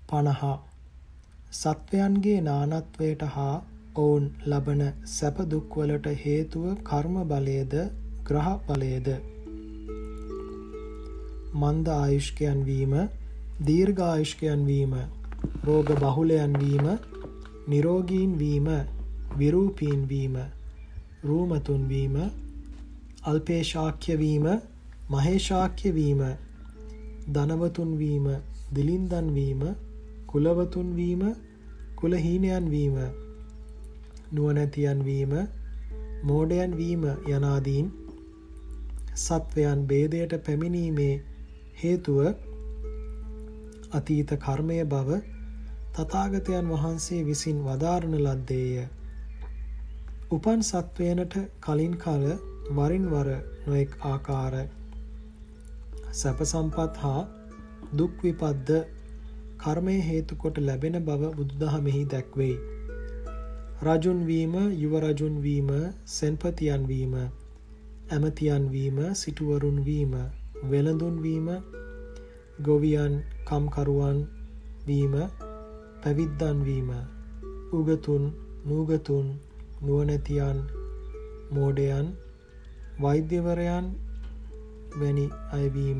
50. සත්වයන්ගේ නානත්වයට හා ඔවුන් ලබන සැප දුක් වලට හේතුව කර්ම බලයේද ග්‍රහ බලයේද? මන්ද ආයුෂ්කයන් වීම, දීර්ඝ ආයුෂ්කයන් වීම, රෝග බහුලයන් වීම, නිරෝගීන් වීම, විරූපීන් වීම, රූමතුන් වීම, අල්පේශාක්‍ය වීම, මහේශාක්‍ය වීම, ධනවතුන් වීම, දිලින්දන් වීම, කුලවතුන් වීම, කුලහීනයන් වීම, නුවණැතියන් වීම, මෝඩයන් වීම යනාදීන් සත්වයන් ભેදයට පැමිණීමේ හේතුව අතීත කර්මය බව තථාගතයන් වහන්සේ විසින් වදාරන ලද්දේය. උපන් සත්වයනට කලින් කල වරින් වර නොඑක් ආකාර සැප සම්පත් හා දුක් විපත්ද කර්මය හේතු කොට ලැබෙන බව බුදුදහමෙහි දැක්වෙයි. රජුන් වීම, යුව රජුන් වීම, සෙන්පතියන් වීම, ඇමතියන් වීම, සිටුවරුන් වීම, වෙළඳුන් වීම, ගොවියන් කම්කරුවන් වීම, පැවිද්දන් වීම, උගතුන්, නූගතුන්, නුවණැතියන්, මෝඩයන්, වෛද්‍යවරයන් වැනි අය වීම,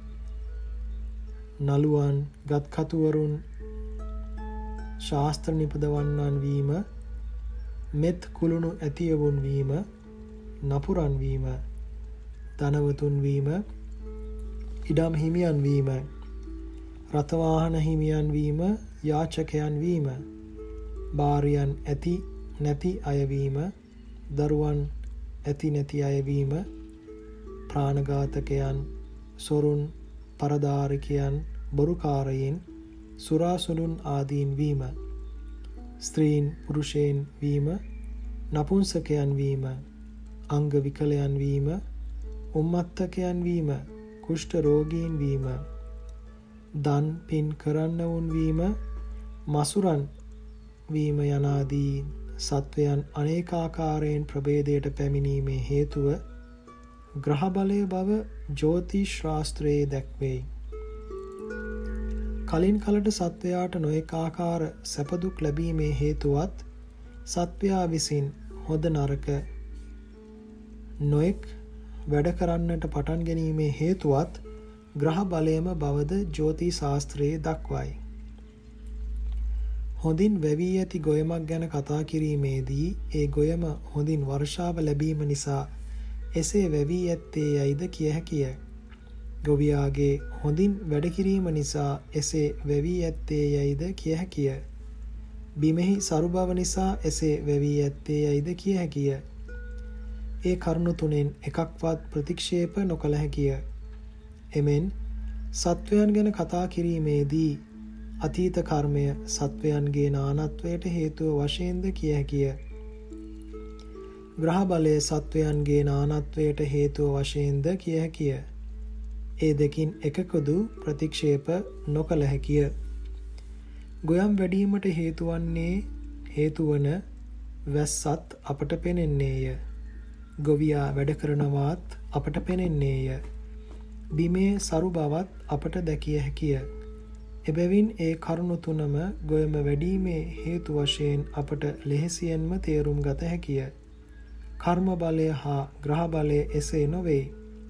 නළුවන්, ගත්කතුවරුන්, ශාස්ත්‍ර නිපදවන්නන් වීම, මෙත් කුළුණු ඇතියවුන් වීම, නපුරන් වීම, ධනවතුන් වීම, ඉඩම් හිමියන් වීම, රථවාහන හිමියන් වීම, යාචකයන් වීම, භාර්යයන් ඇති නැති අය වීම, දරුවන් ඇති නැති අය වීම, ප්‍රාණඝාතකයන්, සොරුන්, පරදාරිකයන්, බොරුකාරයින්, සුරාසුනුන් ආදීන් වීම, ස්ත්‍රීන් පුරුෂයන් වීම, නපුංසකයන් වීම, අංග විකලයන් වීම, උම්මත්තකයන් වීම, කුෂ්ඨ රෝගීන් වීම, දන් පින් කරන්නවුන් වීම, මසුරන් වීම යනාදී සත්වයන් අනේකාකාරයෙන් ප්‍රභේදයට පැමිණීමේ හේතුව ග්‍රහ බලය බව ජ්‍යොතිෂ් ශාස්ත්‍රයේ දැක්වෙයි. කලින් කලට සත්වයාට නොඑක ආකාර සැප දුක් ලැබීමේ හේතුවත් සත්වයා විසින් හොඳ නරක නොඑක් වැඩ කරන්නට පටන් ගැනීමේ හේතුවත් ග්‍රහ බලයම බවද ජ්‍යොතිෂ ශාස්ත්‍රයේ දක්වයි. හොඳින් වැවී ඇති ගොයමක් ගැන කතා කිරීමේදී ඒ ගොයම හොඳින් වර්ෂාව ලැබීම නිසා එසේ වැවී ඇත්තේ යයිද කිය හැකිය. ගොවියාගේ හොඳින් වැඩ කිරීම නිසා එසේ වැවී ඇත්තේ යයිද කිය හැකිය. බිමෙහි සරු බව නිසා එසේ වැවී ඇත්තේ යයිද කිය හැකිය. ඒ කරුණු තුනෙන් එකක්වත් ප්‍රතික්ෂේප නොකළ හැකිය. එමෙන් සත්වයන් ගැන කතා කිරීමේදී අතීත කර්මය සත්වයන්ගේ නානත්වයට හේතුව වශයෙන්ද කිය හැකිය. ග්‍රහ බලය සත්වයන්ගේ නානත්වයට හේතුව වශයෙන්ද කිය හැකිය. ඒ දෙකින් එකකදු ප්‍රතික්ෂේප නොකළ හැකිය. ගොයම් වැඩීමට හේතුවන වැස්සත් අපට පෙනෙන්නේය. ගොවියා වැඩ කරනවාත් අපට පෙනෙන්නේය. බිමේ සරු බවත් අපට දැකිය හැකිය. එබැවින් ඒ කරුණු තුනම ගොයම වැඩීමේ හේතු වශයෙන් අපට ලෙහෙසියෙන්ම තේරුම් ගත හැකිය. කර්ම බලය හා ග්‍රහ බලය එසේ නොවේ.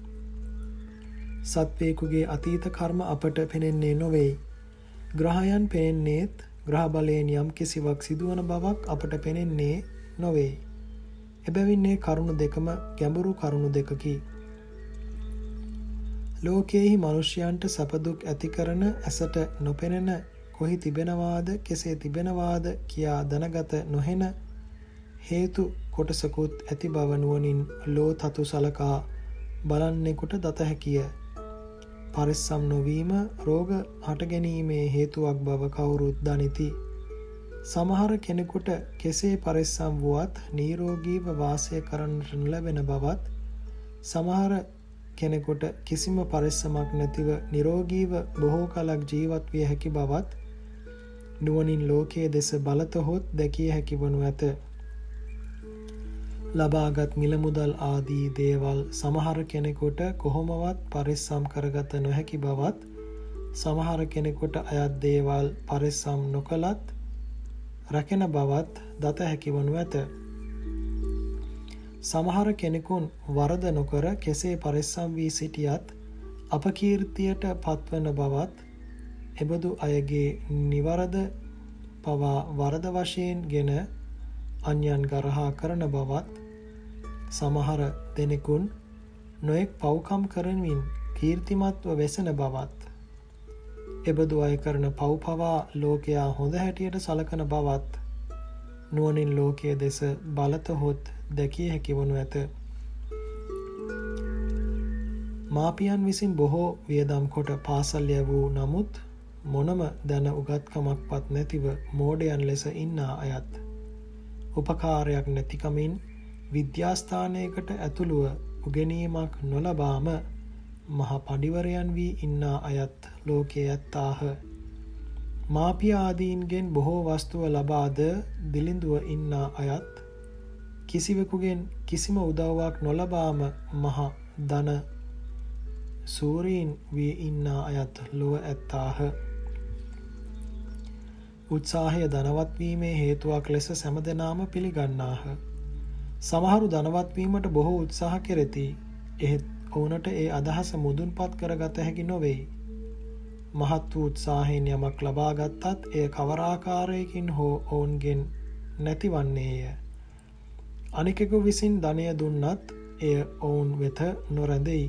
සත්වයෙකුගේ අතීත කර්ම අපට පෙනෙන්නේ නොවේ. ග්‍රහයන් පෙනෙන්නේත් ග්‍රහ බලයෙන් යම් කිසිවක් සිදුවන බවක් අපට පෙනෙන්නේ නොවේ. එබැවින් මේ කරුණු දෙකම ගැඹුරු කරුණු දෙකකි. ලෝකයේහි මනුෂ්‍යයන්ට සැප දුක් ඇති කරන ඇසට නොපෙනෙන කොහි තිබෙනවාද කෙසේ තිබෙනවාද කියා දැනගත නොහෙන හේතු කොටසකුත් ඇති බව නුවණින් ලෝ තතු සලකා බලන්නෙකුට දත හැකිය. පරිස්සම් නොවීම රෝග හට ගැනීමේ හේතුවක් බව කවුරුත් දනිති. සමහර කෙනෙකුට කෙසේ පරිස්සම් වුවත් නිරෝගීව වාසය කරන්නට ලැබෙන බවත්, සමහර කෙනෙකුට කිසිම පරිස්සමක් නැතිව නිරෝගීව බොහෝ කලක් ජීවත් විය හැකි බවත් නුවණින් ලෝකයේ දෙස බලතහොත් දැකිය හැකි වනු ඇත. ලබාගත් මිල මුදල් ආදී දේවල් සමහර කෙනෙකුට කොහොමවත් පරිස්සම් කරගත නොහැකි බවත් සමහර කෙනෙකුට අයත් දේවල් පරිස්සම් නොකළත් රැකෙන බවත් දත හැකි වනු ඇත. සමහර කෙනෙකුන් වරද නොකර කෙසේ පරිස්සම් වී සිටියත් අපකීර්තියට පත්වන බවත්, එබඳු අයගේ නිවරද පවා වරද වශයෙන් ගෙන අන්‍යයන් ගරහා කරන බවත්, සමහර දෙනෙකුන් නොයෙක් පව්කම් කරමින් කීර්තිමත්ව වෙසෙන බවත්, එබඳු අය කරන පව් පවා ලෝකයා හොඳ හැටියට සලකන බවත් නුවණින් ලෝකයේ දෙස බලතහොත් දැකිය හැකි වනු ඇත. මාපියන් විසින් බොහෝ වියදම් කොට පාසල් යවූ නමුත් මොනම දැන උගත්කමක්වත් නැතිව මෝඩයන් ලෙස ඉන්නා අයත්, උපකාරයක් නැතිකමින් විද්‍යාස්ථානයකට ඇතුළුව උගෙනීමක් නොලබාම මහ පඬිවරයන් වී ඉන්නා අයත් ලෝකයේ ඇත්තාහ. මාපිය ආදීන්ගෙන් බොහෝ වස්තුව ලබාද දිලිඳුව ඉන්නා අයත්, කිසිවෙකුගෙන් කිසිම උදව්වක් නොලබාම මහ ධන සූරීන් වී ඉන්නා අයත් ලොව ඇත්තාහ. උත්සාහය ධනවත් වීමේ හේතුවක් ලෙස සෑමදෙනාම පිළිගන්නාහ. සමහරු ධනවත් වීමට බොහෝ උත්සාහ කෙරෙති. එහෙත් ඔවුනට ඒ අදහස මුදුන්පත් කරගත හැකි නොවේ. මහත් වූ උත්සාහයෙන් යමක් ලබා ගත්තත් එය කවර ආකාරයකින් හෝ ඔවුන්ගෙන් නැතිවන්නේය. අනිකෙකු විසින් ධනය දුන්නත් එය ඔවුන් වෙත නොරැඳෙයි.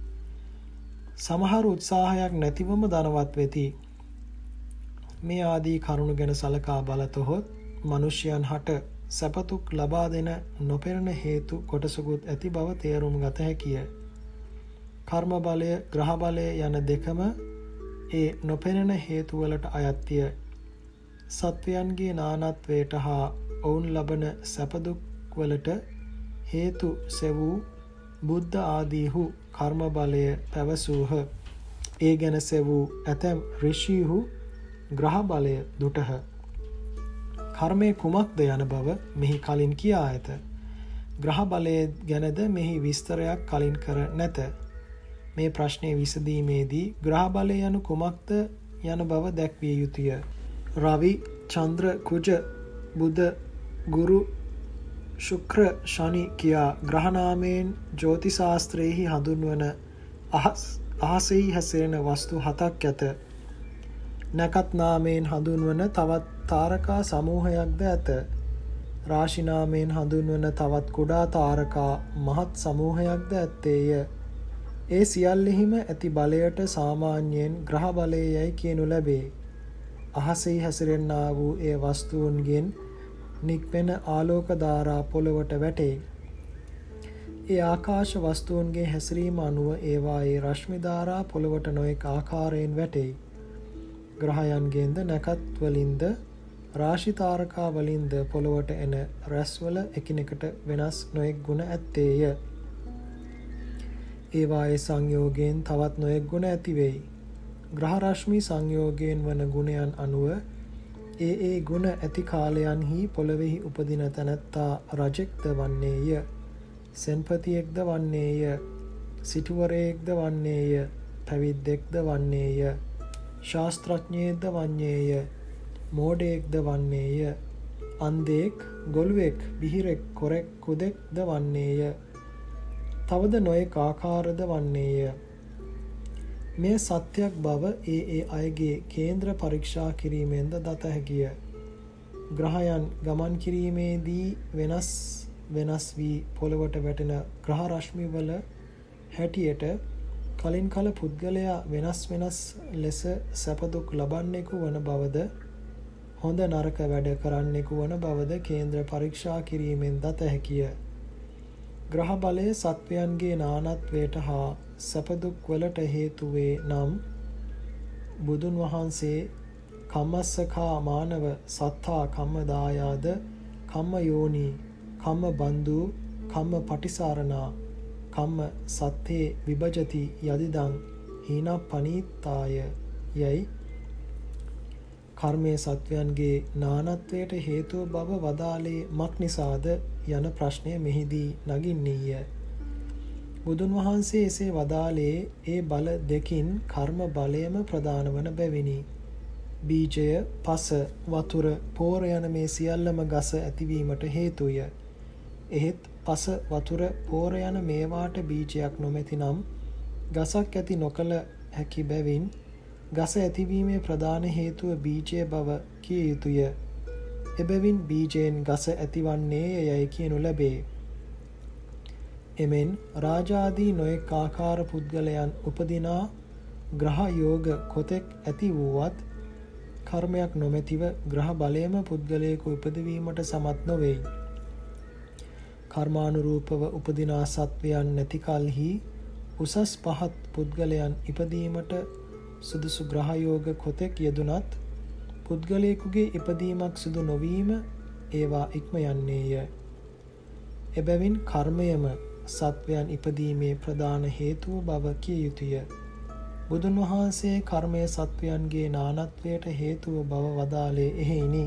සමහර උත්සාහයක් නැතිවම ධනවත් වෙති. මේ ආදී කරුණු ගැන සලකා බලතොත් මනුෂ්‍යයන් හට සැපතුක් ලබා දෙන නොපෙනෙන හේතු කොටසකුත් ඇති බව තේරුම් ගත හැකිය. කර්ම බලය, ග්‍රහ බලය යන දෙකම ඒ නොපෙනෙන හේතුවලට අයත්ය. සත්වයන්ගේ නානත්වයට හා ඔවුන් ලබන සැපදුක් වලට හේතු සෙවූ බුද්ධ ආදීහු කර්ම බලය පැවසූහ. ඒ ගැන සෙවූ ඇතැම් ඍෂීහු ග්‍රහ බලය දුටහ. කර්මය කුමක්ද යන බව මෙහි කලින් කියා ඇත. ග්‍රහ බලය ගැනද මෙහි විස්තරයක් කලින් කර නැත. මේ ප්‍රශ්නය විසඳීමේදී ග්‍රහ බලය යනු කුමක්ද යන බව දැක්විය යුතුය. රවි, චන්ද්‍ර, කුජ, බුධ, ගුරු, ශුක්‍ර, ශනි කියා ග්‍රහ නාමයෙන් ජ්‍යොතිෂාස්ත්‍රයෙහි හඳුන්වන අහසෙහි හැසිරෙන වස්තු 7ක් ඇත. නැකත් නාමයෙන් හඳුන්වන තවත් තාරකා සමූහයක්ද ඇත. රාශි නාමයෙන් හඳුන්වන තවත් කුඩා තාරකා මහත් සමූහයක්ද ඇත්තේය. ඒ සියල්ලෙහිම ඇති බලයට සාමාන්‍යයෙන් ග්‍රහ බලය යැයි කියනු ලැබේ. අහසෙහි හැසිරෙන්නා වූ ඒ වස්තුන්ගෙන් නික්වෙන ආලෝක ධාරා පොළවට වැටේ. ඒ ආකාශ වස්තුන්ගේ හැසිරීම අනුව ඒවායේ රශ්මි ධාරා පොළවට නොයෙක් ආකාරයෙන් වැටේ. ග්‍රහයන්ගෙන්ද නැකත් වලින්ද රාශි තාරකා වලින්ද පොළවට එන රැස්වල එකිනෙකට වෙනස් නොයෙක් ගුණ ඇත්තේය. ඒවායේ සංයෝගයෙන් තවත් නොයෙක් ගුණ ඇති වෙයි. ග්‍රහ රශ්මි සංයෝගයෙන් වන ගුණයන් අනුව ඒ ගුණ ඇති කාලයන්හි පොළොවෙහි උපදින තැනැත්තා රජෙක්ද වන්නේය, සෙන්පතියෙක්ද වන්නේය, සිටුවරයෙක්ද වන්නේය, පැවිද්දෙක්ද වන්නේය, ශාස්ත්‍රඥයෙක්ද වන්නේය, මෝඩයෙක්ද වන්නේය, අන්ධයෙක්, ගොළුෙක්, බිහිරෙක්, කොරෙක්, කුදෙක්ද වන්නේය. තවද නොයෙක් ආකාරද වන්නේය. මේ සත්‍යයක් බව ඒ අයගේ කේන්ද්‍ර පරීක්ෂා කිරීමෙන්ද දත හැකිය. ග්‍රහයන් ගමන් කිරීමේදී වෙනස් වී පොළවට වැටෙන ග්‍රහ රශ්මි වල හැටියට කලින් කල පුද්ගලයා වෙනස් ලෙස සැපදුක් ලබන්නෙකු වන බවද හොඳ නරක වැඩ කරන්නෙකු වන බවද කේන්ද්‍ර පරීක්ෂා කිරීමෙන් දත හැකිය. ග්‍රහ බලය සත්වයන්ගේ නානත්වයට හා සැපදුක් වලට හේතු වේ නම් බුදුන් වහන්සේ කම්මස්සකා මානව සත්තා කම්ම දායාද කම්ම යෝනි කම්ම බන්දු කම්ම පටිසාරණා කම්ම සත්තේ විභජති යදිදං හීනප්පනීතාය යයි කර්මයේ සත්වයන්ගේ නානත්වයට හේතුව බව වදාළේ මක් නිසාද යන ප්‍රශ්නය මෙහිදී නගින්නීය. බුදුන් වහන්සේ එසේ වදාළේ ඒ බල දෙකින් කර්ම බලයම ප්‍රධාන වන බැවිනි. බීජය, පස, වතුර, පෝර යන මේ සියල්ලම ගස ඇතිවීමට හේතුය. එහෙත් පස, වතුර, පෝර යන මේවාට බීජයක් නොමැති නම් ගසක් ඇති නොකළ හැකි බැවින් ගස ඇතිවීමේ ප්‍රධාන හේතුව බීජය බව කිය යුතුය. එබැවින් බීජයෙන් ගස ඇතිවන්නේ යයි කියනු ලැබේ. එමෙන් රාජාදී නොයෙක් ආකාර පුද්ගලයන් උපදිනා ග්‍රහ යෝග කොතෙක් ඇති වුවත් කර්මයක් නොමැතිව ග්‍රහ බලයම පුද්ගලයෙකු උපදවීමට සමත් නොවෙයි. කර්මානුරූපව උපදිනා සත්වයන් නැති කලෙහි උසස් පහත් පුද්ගලයන් ඉපදීමට සුදුසු ග්‍රහ යෝග කොතෙක් යෙදුනත් පුද්ගලයෙකුගේ ඉපදීමක් සිදු නොවීම ඒවා ඉක්ම යන්නේය. එබැවින් කර්මයම සත්වයන් ඉපදීමේ ප්‍රධාන හේතුව බව කිය යුතුය. බුදුන් වහන්සේ කර්මය සත්වයන්ගේ නානත්වයට හේතුව බව වදාළේ එහෙයිනි.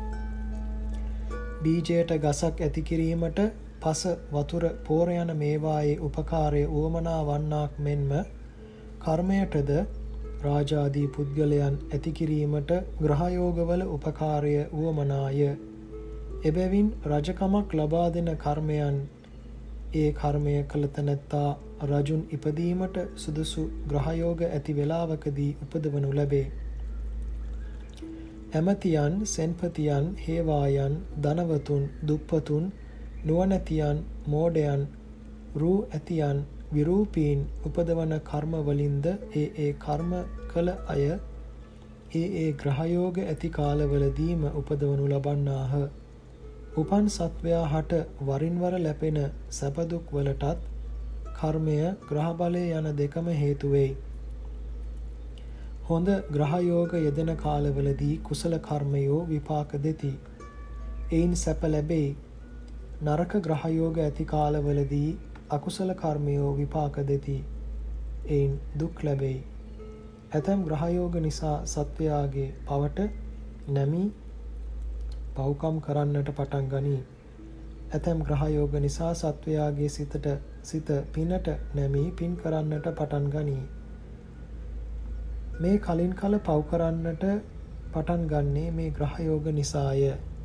බීජයට ගසක් ඇති කිරීමට පස, වතුර, පෝර යන මේවායේ උපකාරය උවමනා වන්නාක් මෙන්ම කර්මයටද රාජාදී පුද්ගලයන් ඇති කිරීමට ග්‍රහයෝගවල උපකාරය උවමනාය. එබැවින් රජකමක් ලබා දෙන කර්මයන් ඒ කර්මය කළ තැනැත්තා රජුන් ඉපදීමට සුදුසු ග්‍රහයෝග ඇති වේලාවකදී උපදවනු ලැබේ. ඇමතියන්, සෙන්පතියන්, හේවායන්, ධනවතුන්, දුප්පතුන්, නුවණැතියන්, මෝඩයන්, රූ ඇතියන්, විරූපීන් උපදවන කර්ම වලින්ද ඒ කර්ම කළ අය ඒ ග්‍රහයෝග ඇති කාලවලදීම උපදවනු ලබන්නාහ. උපන් සත්වයා හට වරින් වර ලැබෙන සැප දුක් වලටත් කර්මය, ග්‍රහ බලය යන දෙකම හේතු වෙයි. හොඳ ග්‍රහයෝග යෙදෙන කාලවලදී කුසල කර්මයෝ විපාක දෙති. එයින් සැප ලැබෙයි. නරක ග්‍රහයෝග ඇති කාලවලදී අකුසල කර්මයෝ විපාක දෙති. එයින් දුක් ලැබෙයි. ඇතැම් ග්‍රහයෝග නිසා සත්වයාගේ පවට නැමී පව්කම් කරන්නට පටන් ගනී. ඇතැම් ග්‍රහයෝග නිසා සත්වයාගේ සිත පිනට නැමී පින් කරන්නට පටන් ගනී. මේ කලින් කල පව් කරන්නට පටන් ගන්නේ මේ ග්‍රහයෝග නිසාය.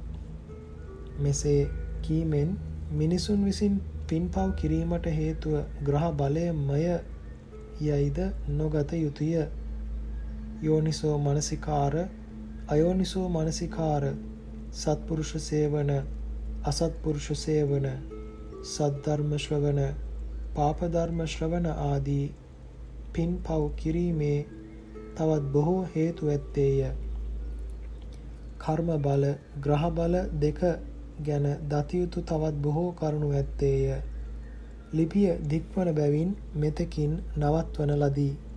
මෙසේ කීමෙන් මිනිසුන් විසින් පින් පව් කිරීමට හේතුව ග්‍රහ බලයමය යයිද නොගත යුතුය. යෝනිසෝ මනසිකාර, අයෝනිසෝ මනසිකාර, සත්පුරුෂ සේවන, අසත්පුරුෂ සේවන, සද්ධර්ම ශ්‍රවණ, පාපධර්ම ශ්‍රවණ ආදී පින් පව් කිරීමේ තවත් බොහෝ හේතු ඇත්තේය. කර්ම බල, ග්‍රහ බල දෙක ගැන දතියුතු තවත් බොහෝ කරුණු ඇත්තේය. ලිපිය දික්වන බැවින් මෙතෙකින් නවත්වන ලදී.